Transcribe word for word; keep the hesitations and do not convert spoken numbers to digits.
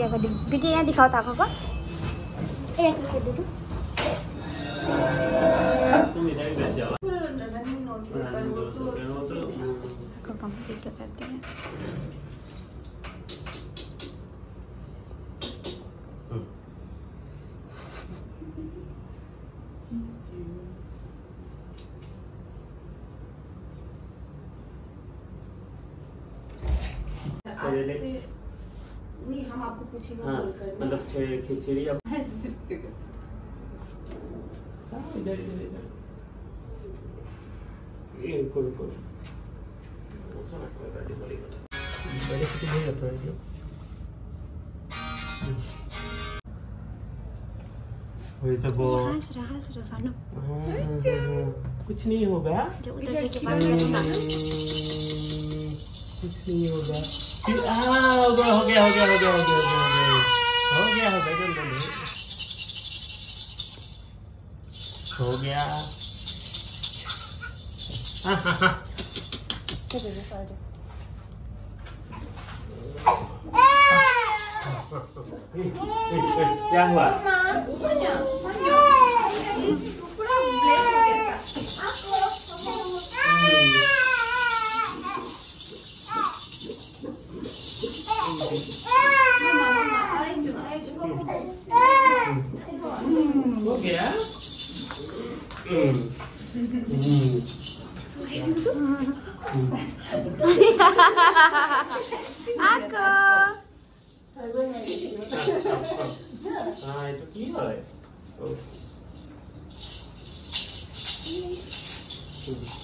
बिटिया को बिटिया यहाँ दिखाओ ताको को एक मिनट दे दो तुम इधर ही बैठ जाओ को कंप्लीट करते हैं वही हम आपको पूछेंगे हाँ, मतलब खिचड़ी अब इधर इधर इधर ये रुको रुको बड़े कितने नहीं रख रहे हैं वैसे वो हंस रहा हंस रहा फानो कुछ नहीं होगा जो उधर से के बात करूंगा कुछ नहीं होगा आ हो गया हो गया हो गया हो गया हो गया हो गया हो गया हो गया हाँ हाँ हाँ क्या हुआ पूरा ब्लैक हो गया हो गया Aku. Nah, itu gila ya. Oh.